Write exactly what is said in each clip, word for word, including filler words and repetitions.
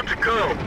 to code.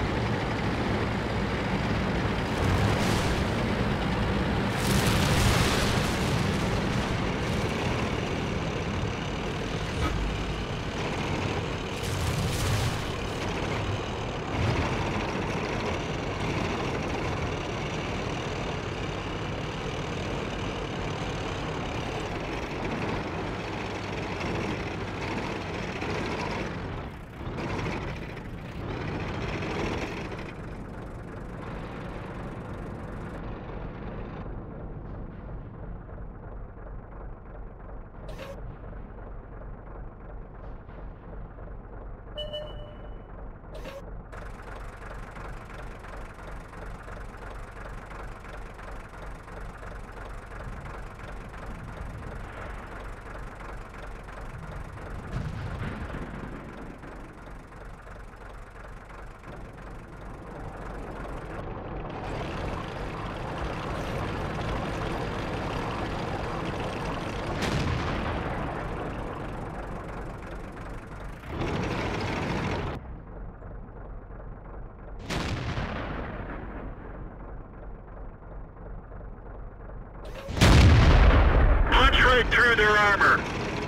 Right through their armor.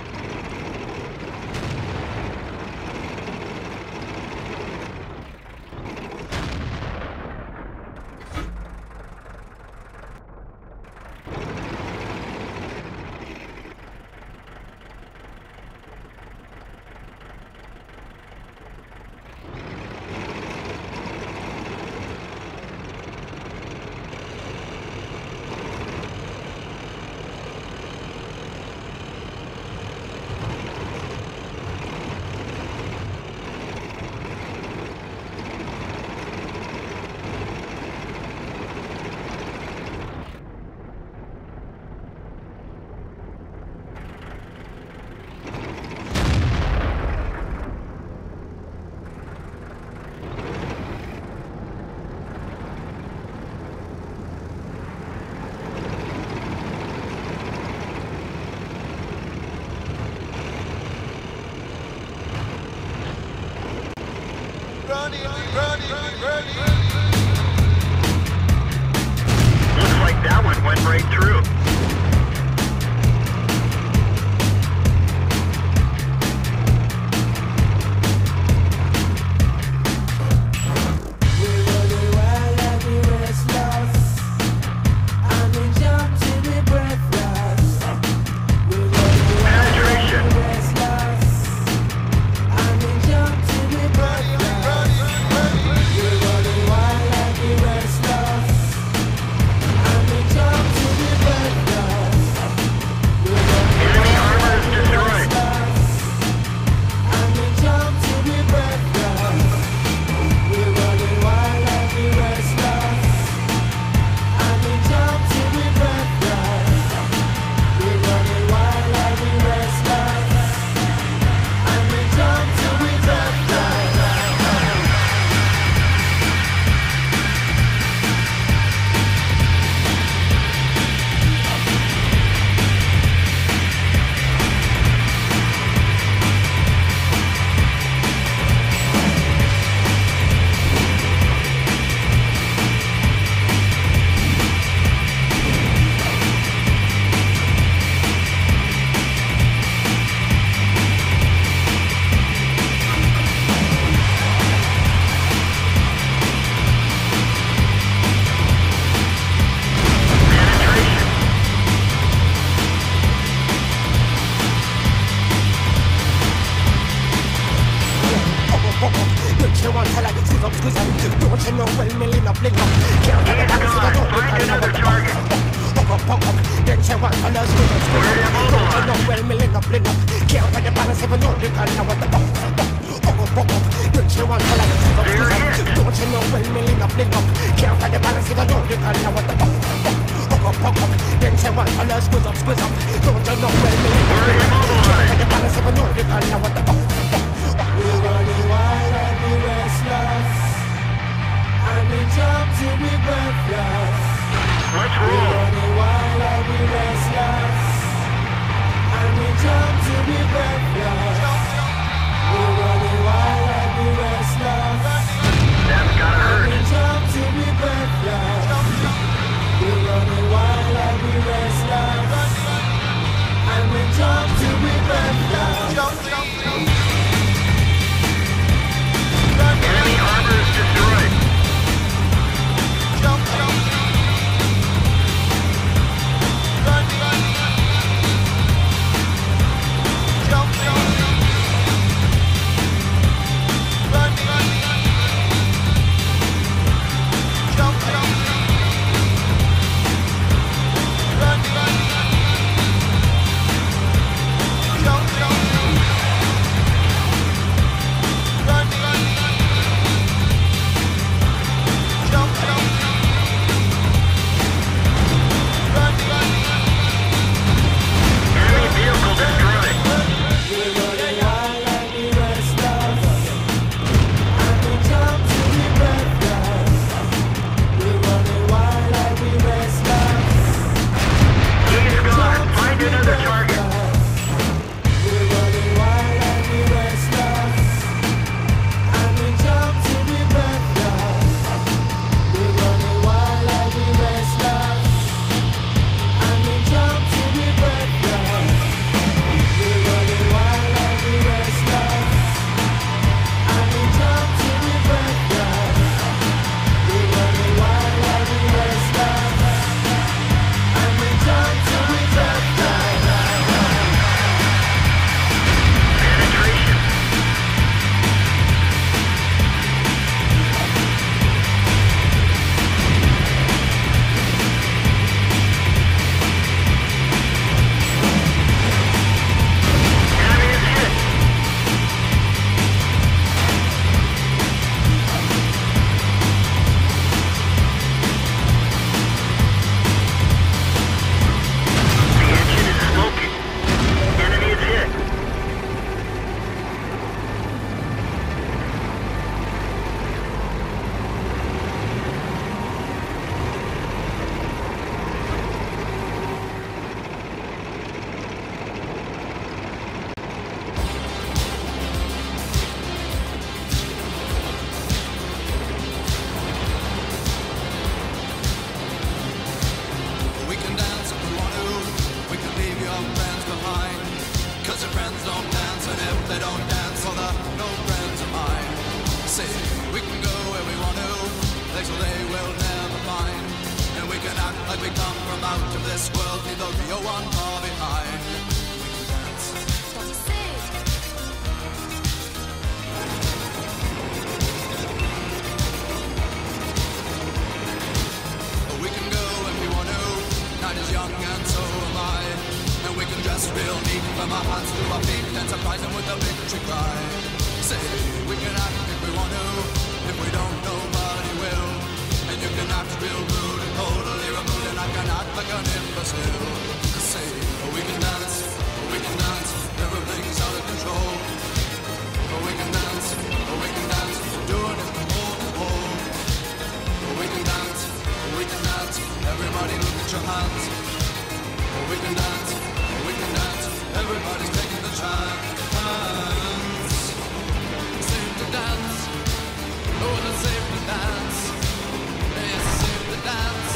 Running, running, running. Looks like that one went right through. We're running wild like we're restless. I'm in jump till we're breathless. We're running wild like we're restless. I'm in jump till we're breathless. We're running wild like we're restless. I'm in jump till we're breathless. We're running Enemy wild armor like is we're destroyed. restless. I'm in jump till we're breathless. We're running wild like we're restless. I'm in jump till we're breathless. We're running wild like we're restless. I'm in jump till we're breathless. Don't you want to like squeeze up, squeeze up? Don't you know well me lean up, lean up? Can't get it out, so I don't look Find at another it. target. Up, up, up, up. Don't you want to like squeeze up, squeeze up? Don't you know well me lean up, lean up? Can't get the balance if I don't look at it. Up, up, up, up. Don't you want to like squeeze up, squeeze up? Don't you know well me lean up, lean up? Can't get the balance if I don't look at it. Up, up, up, up. Don't you want to like squeeze up, squeeze up? Don't you know well me lean up, lean up? Can't get the balance if I don't look at it. Up, up, up. We're running wild like we're restless. I'm in jump till we're breathless. Let's We're roll. running wild like we're restless. I'm in jump till we're breathless. We're running wild like we're restless. like we come from out of this world, leave the real one far behind. We can dance. Don't you say it? We can go if we want to. Night is young and so am I. And we can dress real neat from our hearts to our feet and surprise them with a victory cry. Say, we can act if we want to. If we don't, nobody will. And you can act real rude and totally removed, and I can act like an imbecile. Say, we can dance, we can dance, everything's out of control. We can dance, we can dance, doing it from pole to pole. We can dance, we can dance, everybody look at your hands. We can dance, we can dance, everybody's taking the chance. Safe to dance, oh it's safe to dance. Yes, safe to dance.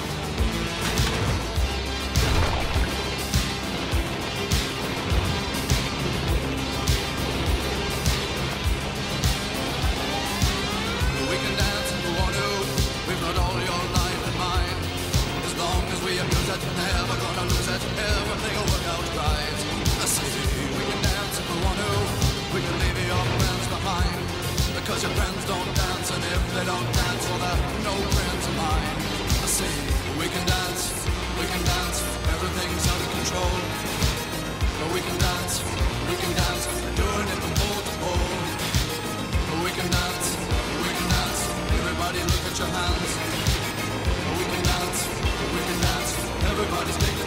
We can dance if we want to. We've got all your life in mind. As long as we abuse it, never gonna lose it. Everything will work out right. I say we can dance if we want to. We can leave your friends behind, because your friends don't dance, and if they don't dance, well they're no friends of mine. I say we can dance, we can dance, everything's out of control. But we can dance, we can dance, doing it from pole to pole. But we can dance, we can dance, everybody look at your hands. But we can dance, we can dance, everybody's taking